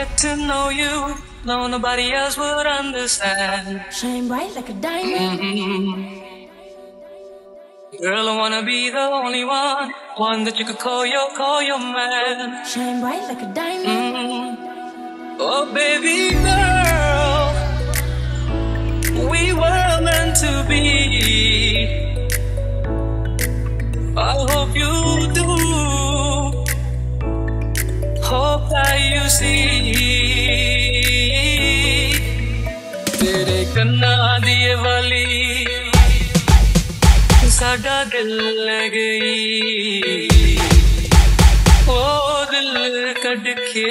get to know you, no nobody else would understand. Shine bright like a diamond. Girl, I wanna be the only one that you could call your man. Shine bright like a diamond. Oh baby girl, we were meant to be. I hope you do, hope that you see. तेरे कन्ना दिए वाली साडा दिल ले गई, ओ दिल cut के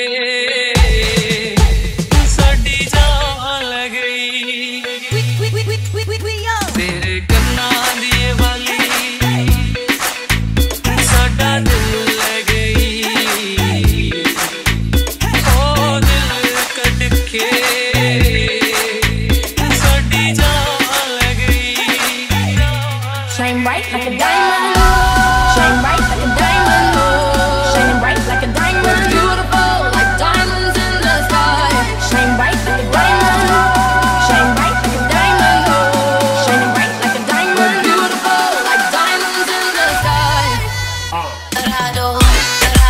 साडी जान ले गई। तेरे कन्ना दिए वाली साडा दिल ले गई, ओ दिल कट के साडी जान ले गई। Shine bright like a diamond. Shine bright like a diamond. Shining bright like a diamond. Beautiful like diamonds in the sky. Shine bright like a diamond. Shine bright like a diamond. Shining bright like a diamond. Beautiful like diamonds in the sky.